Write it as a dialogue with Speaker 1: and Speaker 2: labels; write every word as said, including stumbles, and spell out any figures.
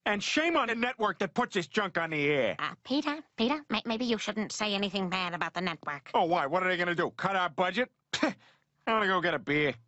Speaker 1: And shame on the network that puts this junk on the air.
Speaker 2: Uh, Peter, Peter, may maybe you shouldn't say anything bad about the network.
Speaker 1: Oh, why? What are they gonna do? Cut our budget? I wanna go get a beer.